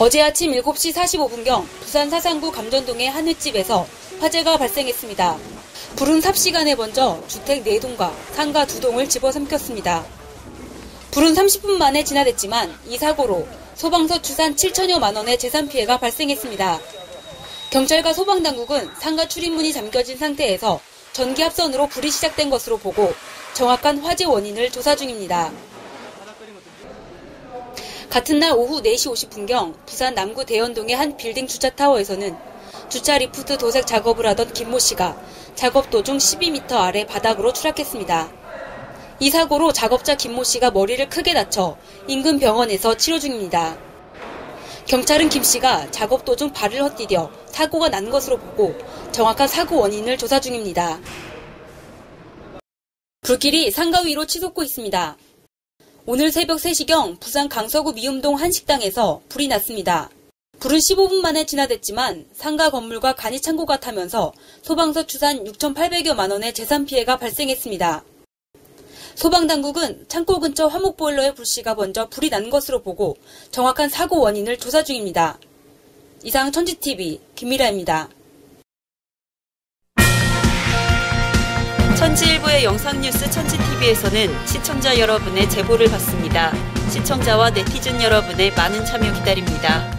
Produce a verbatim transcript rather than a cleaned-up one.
어제 아침 일곱 시 사십오 분경 부산 사상구 감전동의 한 횟집에서 화재가 발생했습니다. 불은 삽시간에 번져 주택 네 동과 상가 두 동을 집어삼켰습니다. 불은 삼십 분 만에 진화됐지만 이 사고로 소방서 추산 칠천여만 원의 재산 피해가 발생했습니다. 경찰과 소방당국은 상가 출입문이 잠겨진 상태에서 전기 합선으로 불이 시작된 것으로 보고 정확한 화재 원인을 조사 중입니다. 같은 날 오후 네 시 오십 분경 부산 남구 대연동의 한 빌딩 주차타워에서는 주차 리프트 도색 작업을 하던 김모 씨가 작업 도중 십이 미터 아래 바닥으로 추락했습니다. 이 사고로 작업자 김모 씨가 머리를 크게 다쳐 인근 병원에서 치료 중입니다. 경찰은 김 씨가 작업 도중 발을 헛디뎌 사고가 난 것으로 보고 정확한 사고 원인을 조사 중입니다. 불길이 상가 위로 치솟고 있습니다. 오늘 새벽 세 시경 부산 강서구 미움동 한 식당에서 불이 났습니다. 불은 십오 분 만에 진화됐지만 상가 건물과 간이 창고가 타면서 소방서 추산 육천팔백여만 원의 재산 피해가 발생했습니다. 소방당국은 창고 근처 화목보일러의 불씨가 번져 불이 난 것으로 보고 정확한 사고 원인을 조사 중입니다. 이상 천지티비 김미라입니다. 천지일보의 영상뉴스 천지티비에서는 시청자 여러분의 제보를 받습니다. 시청자와 네티즌 여러분의 많은 참여 기다립니다.